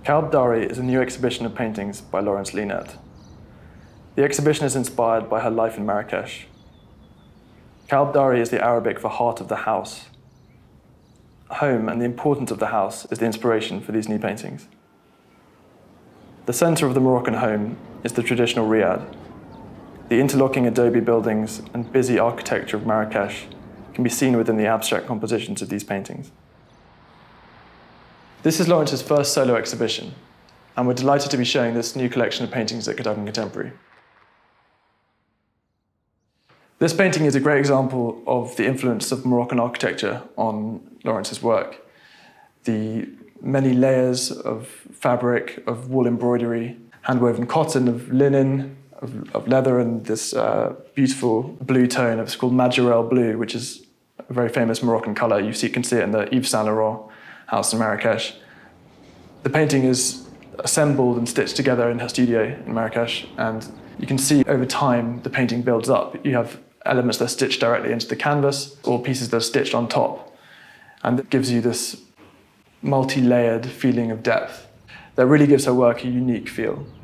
QALB DARI is a new exhibition of paintings by Laurence Leenaert. The exhibition is inspired by her life in Marrakesh. QALB DARI is the Arabic for heart of the house. Home and the importance of the house is the inspiration for these new paintings. The center of the Moroccan home is the traditional riad. The interlocking adobe buildings and busy architecture of Marrakesh can be seen within the abstract compositions of these paintings. This is Laurence's first solo exhibition, and we're delighted to be showing this new collection of paintings at Cadogan Contemporary. This painting is a great example of the influence of Moroccan architecture on Laurence's work. The many layers of fabric, of wool embroidery, hand-woven cotton, of linen, of leather, and this beautiful blue tone. It's called Majorelle blue, which is a very famous Moroccan color. You can see it in the Yves Saint Laurent house in Marrakesh. The painting is assembled and stitched together in her studio in Marrakesh, and you can see over time the painting builds up. You have elements that are stitched directly into the canvas, or pieces that are stitched on top, and it gives you this multi-layered feeling of depth that really gives her work a unique feel.